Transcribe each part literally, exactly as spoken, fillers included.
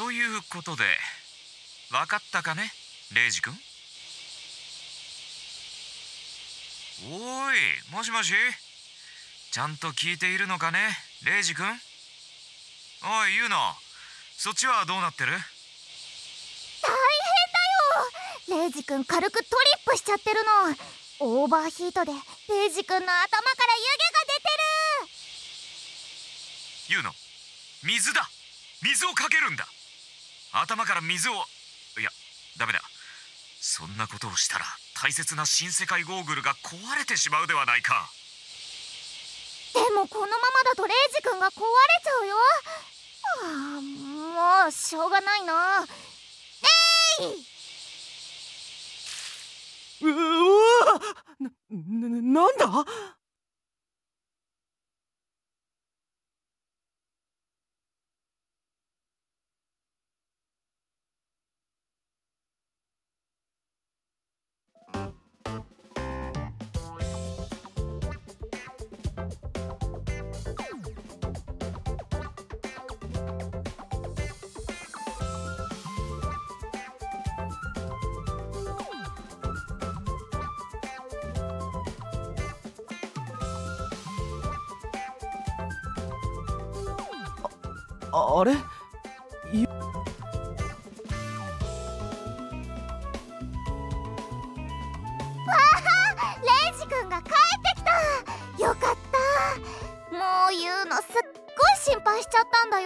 ということで、分かったかね、レイジ君。おーい、もしもし、ちゃんと聞いているのかね、レイジ君。おい、ユウノ、そっちはどうなってる？ 大変だよ。レイジ君軽くトリップしちゃってるの。オーバーヒートでレイジ君の頭から湯気が出てる。 ユウノ、水だ。水をかけるんだ。頭から水を。いや、ダメだ。そんなことをしたら大切な新世界ゴーグルが壊れてしまうではないか。 でもこのままだとレイジ君が壊れちゃうよ。ああ、もうしょうがないな。えい！ うわな、な、なんだ？あ、あれ？ゆレイジ君が帰ってきた。よかった。もう言うのすっごい心配しちゃったんだよ。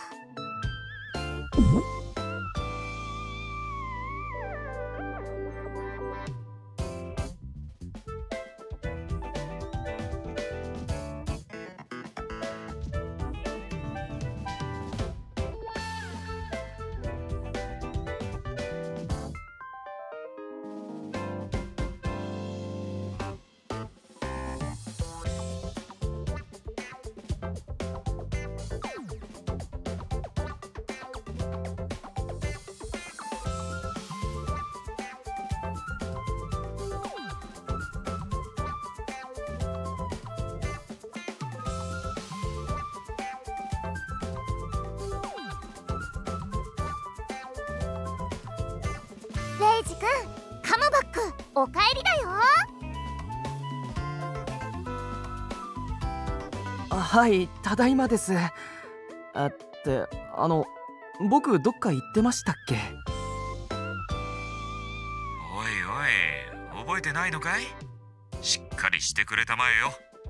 レイジ君、カムバックおかえりだよ。 あ、はい、ただいまです。あって、あの、僕どっか行ってましたっけ？ おいおい、覚えてないのかい？しっかりしてくれたまえよ。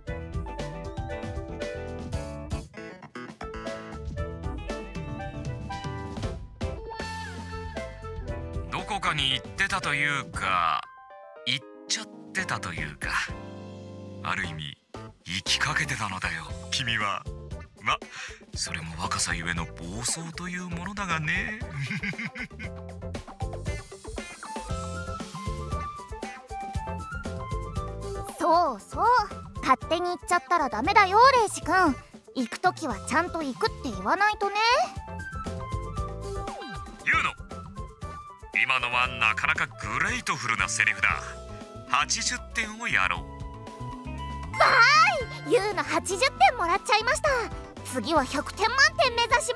どこかに行ってたというか、行っちゃってたというか、ある意味行きかけてたのだよ、君は。ま、それも若さゆえの暴走というものだがね。 そうそう、勝手に行っちゃったらダメだよレイジ君。行くときはちゃんと行くって言わないとね。 ユウノ、今のはなかなかグレートフルなセリフだ。はちじゅってんをやろう。 わーい、ユウのはちじゅってんもらっちゃいました。次はひゃくてん満点目指します。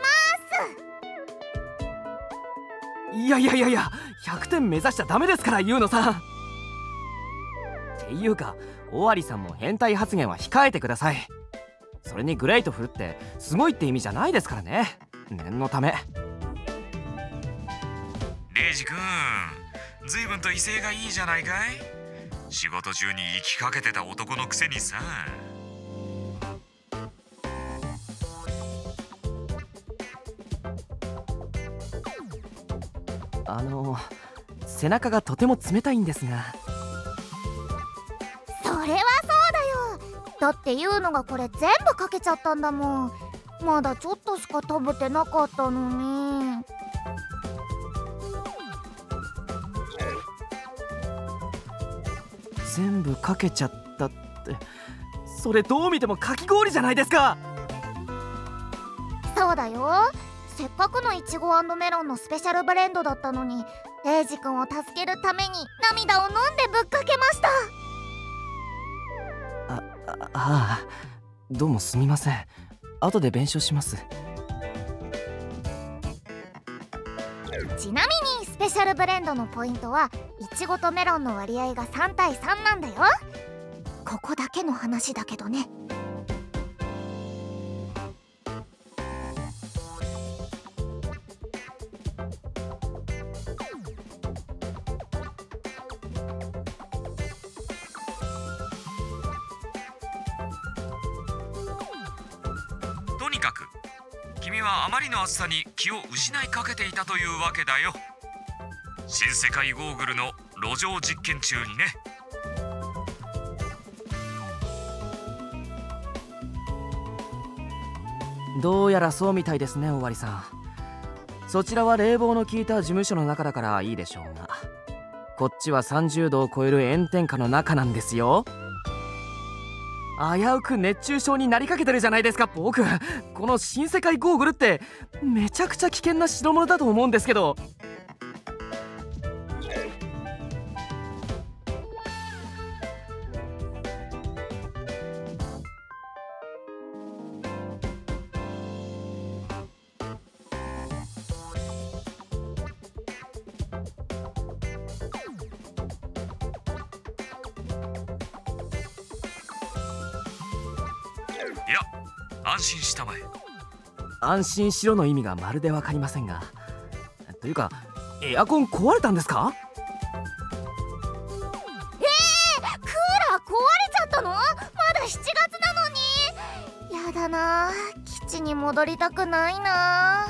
いやいやいやいや、ひゃくてん目指しちゃダメですから、ユウノさん。っていうか、オワリさんも変態発言は控えてください。それにグレートフルってすごいって意味じゃないですからね。念のため。 レイジ君、随分と威勢がいいじゃないかい。仕事中に行きかけてた男のくせにさ。 あの、背中がとても冷たいんですが。 それはそうだよ。だってユウのがこれ全部かけちゃったんだもん。まだちょっとしか食べてなかったのに。 全部かけちゃったって、それどう見てもかき氷じゃないですか。 そうだよ、せっかくのいちご&メロンのスペシャルブレンドだったのに、レイジ君を助けるために涙を飲んでぶっかけました。 あ、ああ、どうもすみません。後で弁償します。 ちなみにスペシャルブレンドのポイントはいちごとメロンの割合がさんたいさんなんだよ。ここだけの話だけどね。 とにかく君はあまりの暑さに気を失いかけていたというわけだよ。新世界ゴーグルの路上実験中にね。 どうやらそうみたいですね、おわりさん。そちらは冷房の効いた事務所の中だからいいでしょうが、こっちはさんじゅうどを超える炎天下の中なんですよ。危うく熱中症になりかけてるじゃないですか、僕。この新世界ゴーグルってめちゃくちゃ危険な代物だと思うんですけど。 いや、安心したまえ。 安心しろの意味がまるで分かりませんが。というか、エアコン壊れたんですか？ えー、クーラー壊れちゃったの？まだしちがつなのに。やだな、基地に戻りたくないな。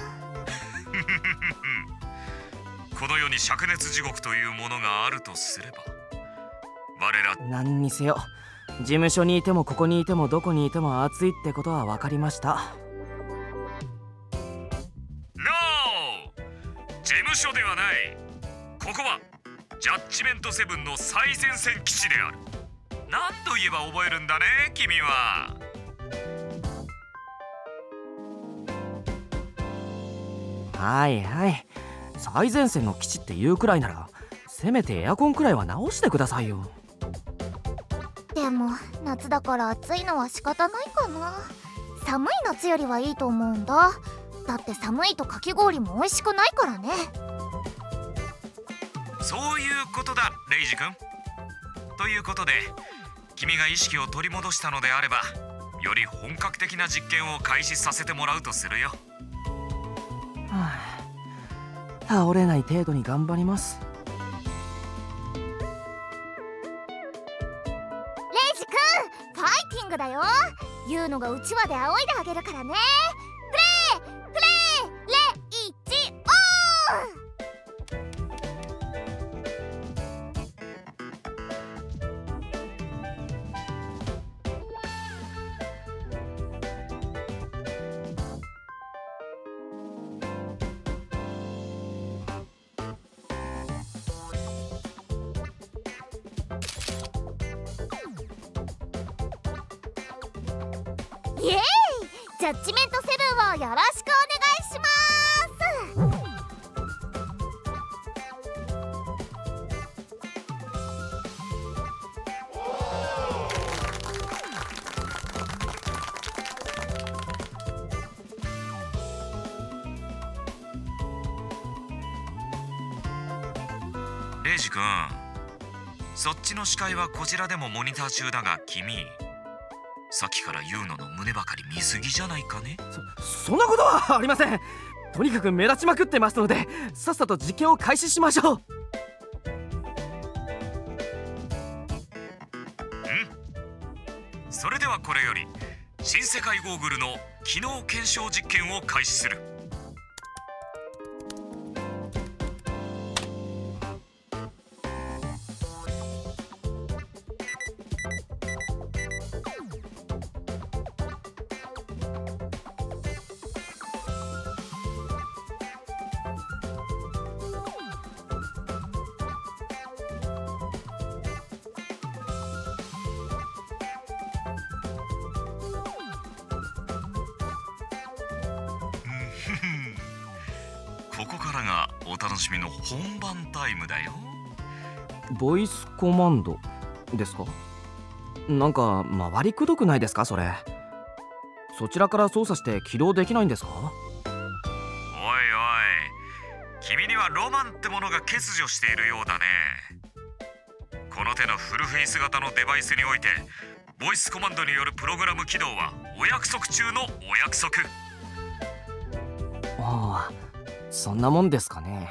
この世に灼熱地獄というものがあるとすれば、我ら何にせよ、事務所にいてもここにいてもどこにいても暑いってことは分かりました。 事務所ではない。ここはジャッジメントセブンの最前線基地である。何と言えば覚えるんだね、君は。 はいはい、最前線の基地って言うくらいならせめてエアコンくらいは直してくださいよ。 でも夏だから暑いのは仕方ないかな。寒い夏よりはいいと思うんだ。だって寒いとかき氷も美味しくないからね。 そういうことだ、レイジ君。ということで、君が意識を取り戻したのであれば、より本格的な実験を開始させてもらうとするよ。 はあ、倒れない程度に頑張ります。 レイジ君、ファイティングだよ。ユウノがうちわで仰いであげるからね。プレイプレイレイジオン。イエーイ！ジャッジメントセブンをよろしくお願いします。 レイジ君、そっちの視界はこちらでもモニター中だが、君さっきから言うのの胸ばかり見すぎじゃないかね。 そそんなことはありません。とにかく目立ちまくってますので、さっさと実験を開始しましょう。 うん、それではこれより新世界ゴーグルの機能検証実験を開始する。ここからがお楽しみの本番タイムだよ。 ボイスコマンドですか？なんか回りくどくないですかそれ。そちらから操作して起動できないんですか？ おいおい、君にははロマンってものが欠如しているようだね。この手のフルフェイス型のデバイスにおいてボイスコマンドによるプログラム起動はお約束中のお約束。 ああ、そんなもんですかね。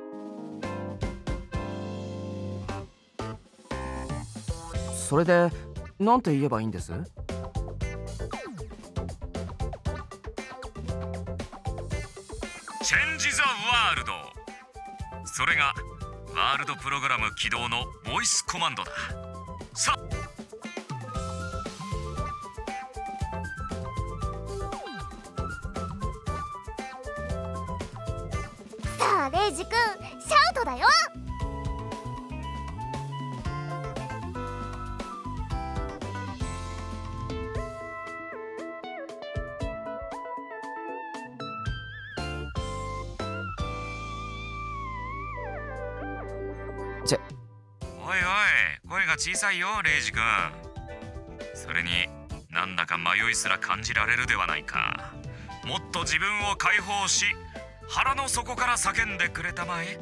それでなんて言えばいいんです？ チェンジ・ザ・ワールド。それがワールドプログラム起動のボイスコマンドだ。ささあレイジ君、シャウトだよ。 おいおい、声が小さいよレイジ君。それになんだか迷いすら感じられるではないか。もっと自分を解放し腹の底から叫んでくれたまえ。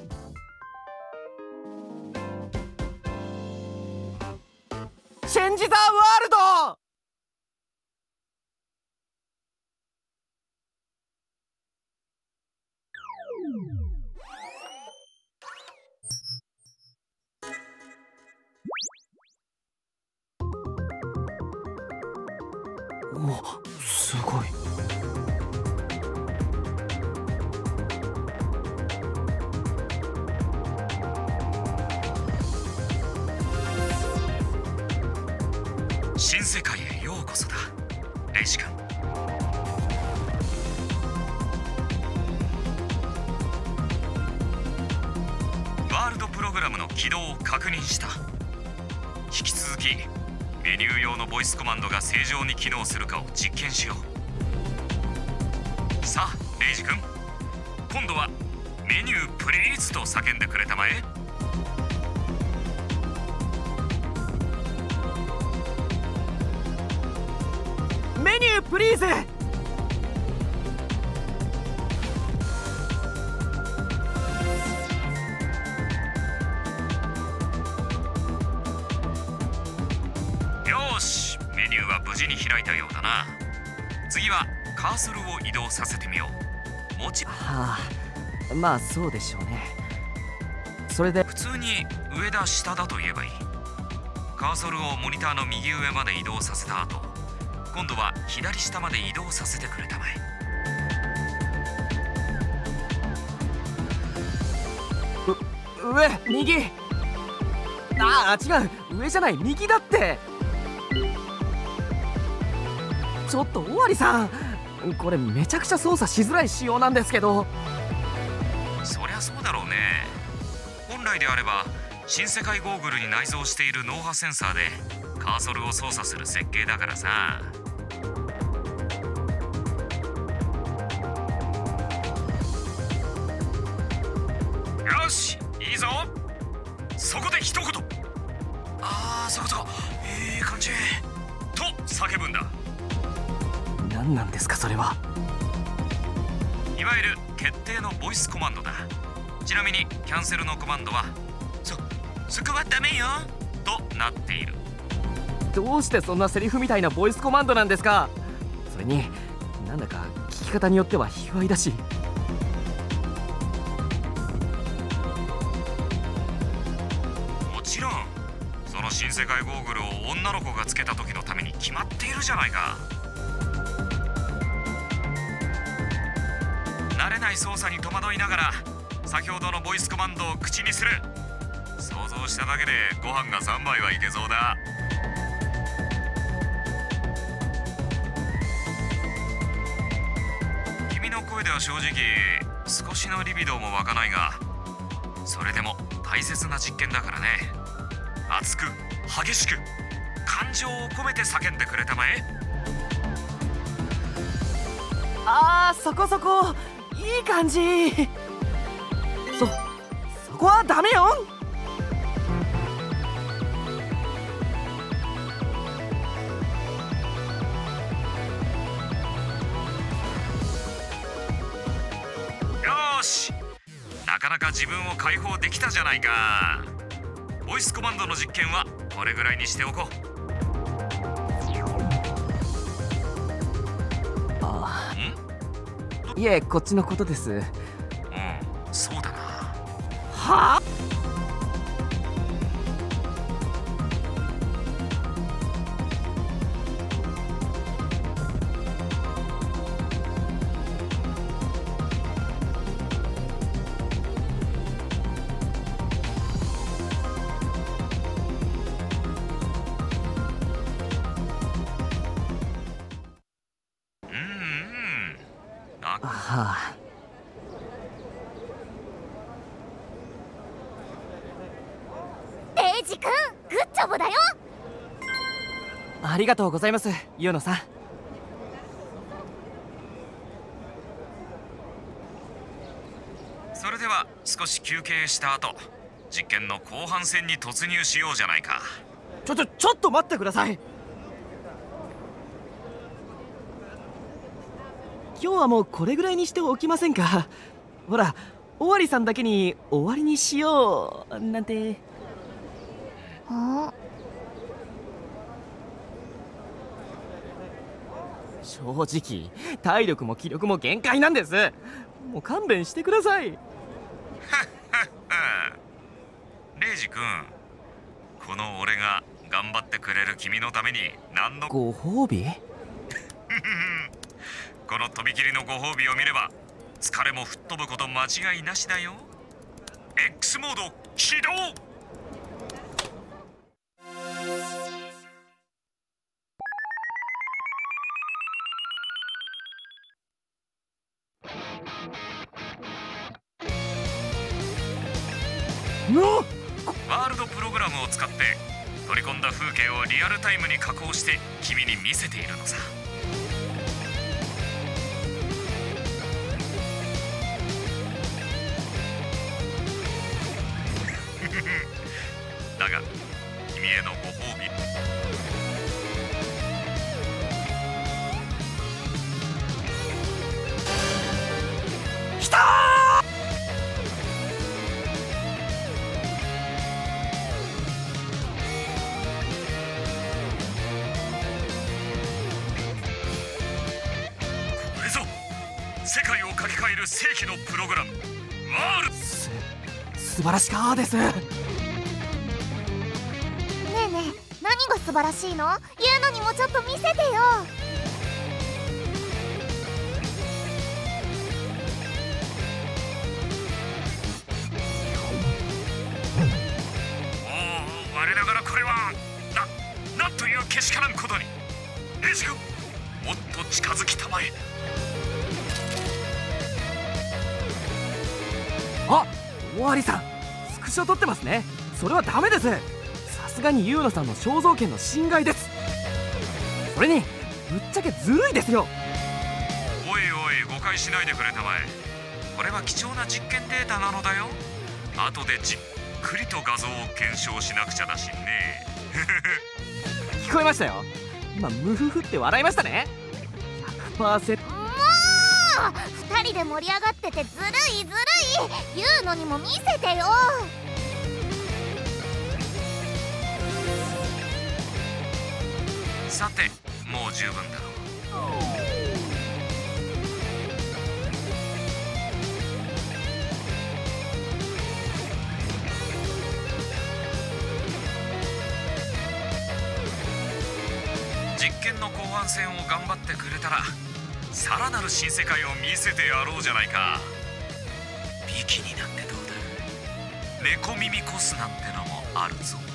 チェンジ・ザ・ワールド。お、すごい。 新世界へようこそだレイジ君。ワールドプログラムの起動を確認した。引き続きメニュー用のボイスコマンドが正常に機能するかを実験しよう。さあレイジ君、今度はメニュープリーズと叫んでくれたまえ。 メニュープリーズ。 よし、メニューは無事に開いたようだな。次はカーソルを移動させてみよう。もちろんはあ、まあそうでしょうね。それで普通に上だ下だと言えばいい。カーソルをモニターの右上まで移動させた後、今度は左下まで移動させてくれたまえ。 う上右。ああ違う、上じゃない右だって。ちょっと尾張さん、これめちゃくちゃ操作しづらい仕様なんですけど。 そりゃそうだろうね。本来であれば新世界ゴーグルに内蔵している脳波センサーでカーソルを操作する設計だからさ。よし、いいぞ。そこで一言、ああそういうこと、いい感じと叫ぶんだ。 何なんですかそれは。 いわゆる決定のボイスコマンドだ。ちなみにキャンセルのコマンドはそ、そこはダメよとなっている。 どうしてそんなセリフみたいなボイスコマンドなんですか。それになんだか聞き方によっては卑猥だし。 もちろんその新世界ゴーグルを女の子がつけた時のために決まっているじゃないか。慣れない操作に戸惑いながら先ほどのボイスコマンドを口にする。想像しただけでご飯がさんばいはいけそうだ。君の声では正直少しのリビドーも湧かないが、それでも大切な実験だからね。熱く激しく感情を込めて叫んでくれたまえ。 あーそこそこいい感じ。そそこはダメよ。 よし、なかななか自分を解放できたじゃないか。ボイスコマンドの実験はこれぐらいにしておこう。 ああ、いえ、こっちのことです。うん、 そうだな。 はあ。はあ、 レイジ君、グッジョブだよ。 ありがとうございます、ユウノさん。 それでは少し休憩した後、実験の後半戦に突入しようじゃないか。 ちょちょちょっと待ってください。今日はもうこれぐらいにしておきませんか。ほら、尾張さんだけに終わりにしようなんて。 あ、 正直体力も気力も限界なんです。もう勘弁してください。 レイジ君、この俺が頑張ってくれる君のために何のご褒美このとびきりのご褒美を見れば疲れも吹っ飛ぶこと間違いなしだよ。 X モード起動。ワールドプログラムを使って取り込んだ風景をリアルタイムに加工して君に見せているのさ。だが君へのご褒美、 きたー。 これぞ世界を書き換える世紀のプログラム、ワールド。 す素晴らしかです。 ねえねえ、何が素晴らしいの？言うのにもちょっと見せてよ。 おお、我ながらこれはな、なんというけしからんことに。レイジ君、もっと近づきたまえ。 あ、尾張さん、スクショ撮ってますね。それはダメです。さすがにユウノさんの肖像権の侵害です。それにぶっちゃけずるいですよ。 おいおい、誤解しないでくれたまえ。これは貴重な実験データなのだよ。後でじっくりと画像を検証しなくちゃだしね。 聞こえましたよ。今ムフフって笑いましたね。 ひゃくパーセント。 もうふたりで盛り上がっててずるいずるい。言うのにも見せてよ。 さて、もう十分だろう。実験の後半戦を頑張ってくれたらさらなる新世界を見せてやろうじゃないか。ビキニなんてどうだ。猫耳コスなんてのもあるぞ。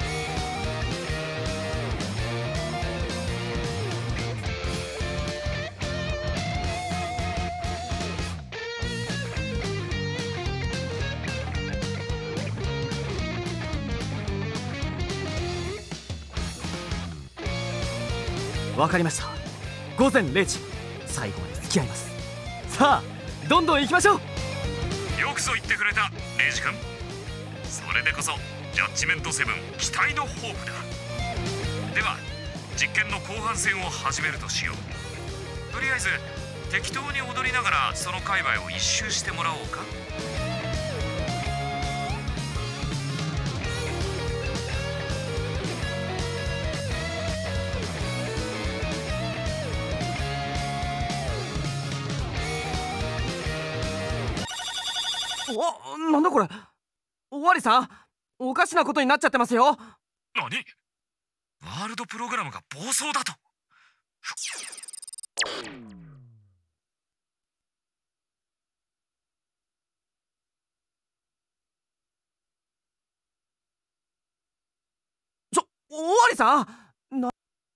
わかりました。午前れいじ、最後まで付き合います。さあ、どんどん行きましょう。 よくぞ言ってくれた、レイジ君。それでこそジャッジメントセブン期待のホープだ。では実験の後半戦を始めるとしよう。とりあえず適当に踊りながらその界隈を一周してもらおうか。 お、なんだこれ。尾張さん、おかしなことになっちゃってますよ。 何？ワールドプログラムが暴走だと。 ちょ、尾張さん、な、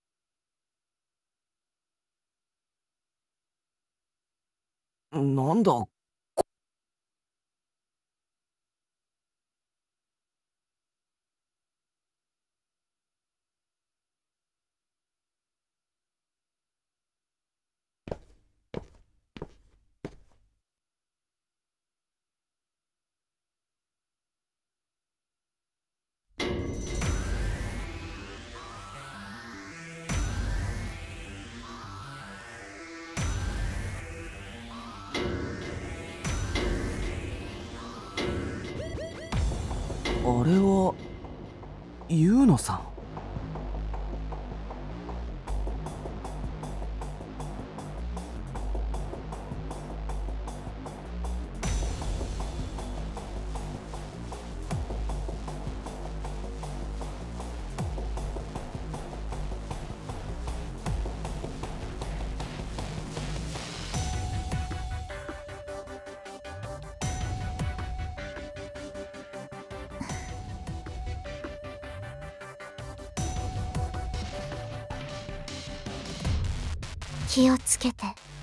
なんだ。あれはユウノさん。 気をつけて。